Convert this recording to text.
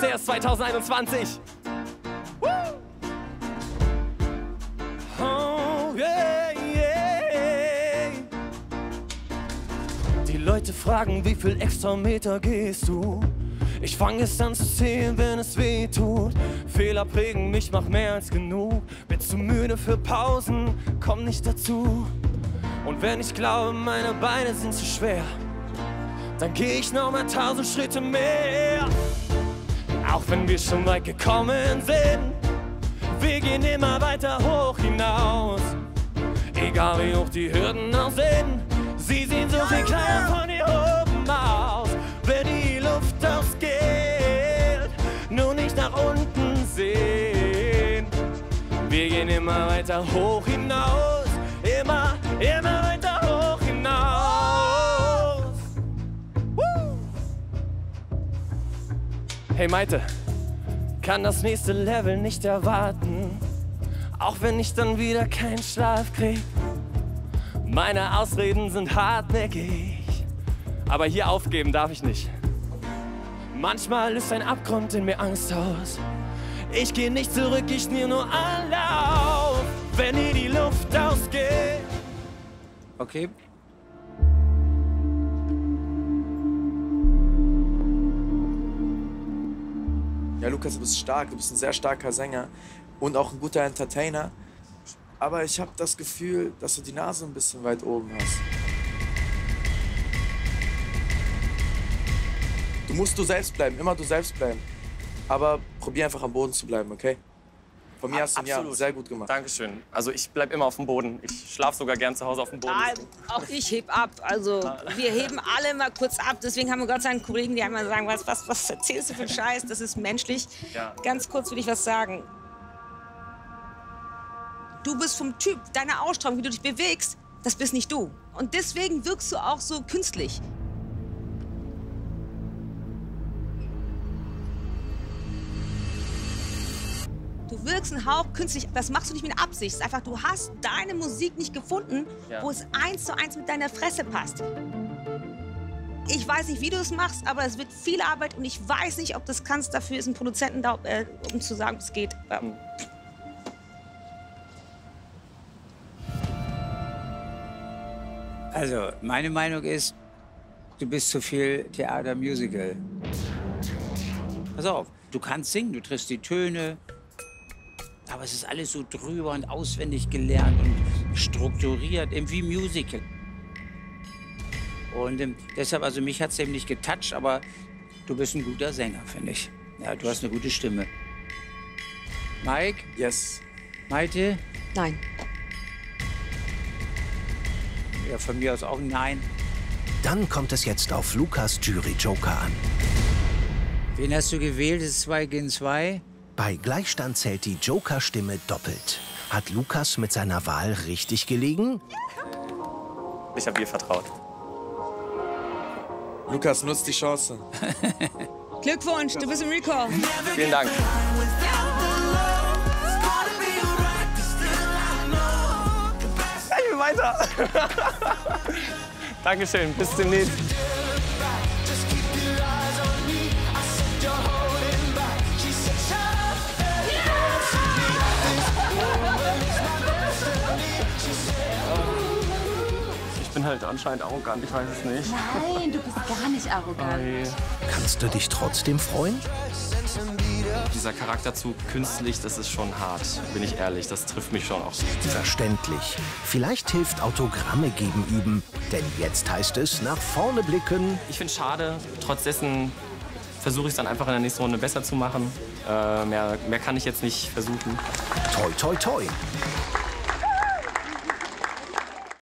ist erst 2021. Oh, yeah, yeah. Die Leute fragen, wie viel extra Meter gehst du? Ich fange es an zu zählen, wenn es weh tut. Fehler prägen mich, mach mehr als genug. Bin zu müde für Pausen, komm nicht dazu. Und wenn ich glaube, meine Beine sind zu schwer, dann geh ich noch mal 1000 Schritte mehr. Auch wenn wir schon weit gekommen sind, wir gehen immer weiter hoch hinaus. Egal wie hoch die Hürden auch sind, sie sehen so viel kleiner von hier oben aus. Wenn die Luft ausgeht, nur nicht nach unten sehen. Wir gehen immer weiter hoch hinaus, immer weiter hoch hinaus. Hey Maite, kann das nächste Level nicht erwarten, auch wenn ich dann wieder keinen Schlaf krieg. Meine Ausreden sind hartnäckig, aber hier aufgeben darf ich nicht. Manchmal ist ein Abgrund in mir Angst aus. Ich geh nicht zurück, ich nehme nur Anlauf, wenn dir die Luft ausgeht. Okay. Ja, Lukas, du bist stark, du bist ein sehr starker Sänger und auch ein guter Entertainer. Aber ich habe das Gefühl, dass du die Nase ein bisschen weit oben hast. Du musst du selbst bleiben, immer du selbst bleiben. Aber probier einfach am Boden zu bleiben, okay? Von mir hast du ein Ja sehr gut gemacht. Dankeschön. Also ich bleib immer auf dem Boden. Ich schlafe sogar gern zu Hause auf dem Boden. Auch ich heb ab. Also wir heben alle mal kurz ab. Deswegen haben wir Gott sei Dank Kollegen, die einmal sagen, was erzählst du für einen Scheiß? Das ist menschlich. Ja. Ganz kurz will ich was sagen. Du bist vom Typ, deine Ausstrahlung, wie du dich bewegst, das bist nicht du. Und deswegen wirkst du auch so künstlich. Du wirkst ein Hauch künstlich. Das machst du nicht mit Absicht. Es ist einfach, du hast deine Musik nicht gefunden, wo es 1:1 mit deiner Fresse passt. Ich weiß nicht, wie du es machst, aber es wird viel Arbeit und ich weiß nicht, ob du das kannst. Dafür ist ein Produzenten da, um zu sagen, es geht. Also, meine Meinung ist, du bist zu viel Theater-Musical. Pass auf, du kannst singen, du triffst die Töne, aber es ist alles so drüber und auswendig gelernt und strukturiert, eben wie Musical. Und deshalb, also mich hat es eben nicht getoucht, aber du bist ein guter Sänger, finde ich. Ja, du hast eine gute Stimme. Mike? Yes. Maite? Nein. Ja, von mir aus auch nein. Dann kommt es jetzt auf Lukas Jury-Joker an. Wen hast du gewählt? Das ist 2 gegen 2. Bei Gleichstand zählt die Joker-Stimme doppelt. Hat Lukas mit seiner Wahl richtig gelegen? Ich habe ihr vertraut. Lukas, nutzt die Chance. Glückwunsch, du bist im Recall. Vielen Dank. Ich will weiter. Dankeschön, bis demnächst. Ich bin halt anscheinend arrogant, ich weiß es nicht. Nein, du bist gar nicht arrogant. Kannst du dich trotzdem freuen? Dieser Charakterzug künstlich, das ist schon hart, bin ich ehrlich. Das trifft mich schon auch. Verständlich. Vielleicht hilft Autogramme geben üben. Denn jetzt heißt es nach vorne blicken. Ich finde es schade. Trotz dessen versuche ich es dann einfach in der nächsten Runde besser zu machen. Mehr kann ich jetzt nicht versuchen. Toi, toi, toi.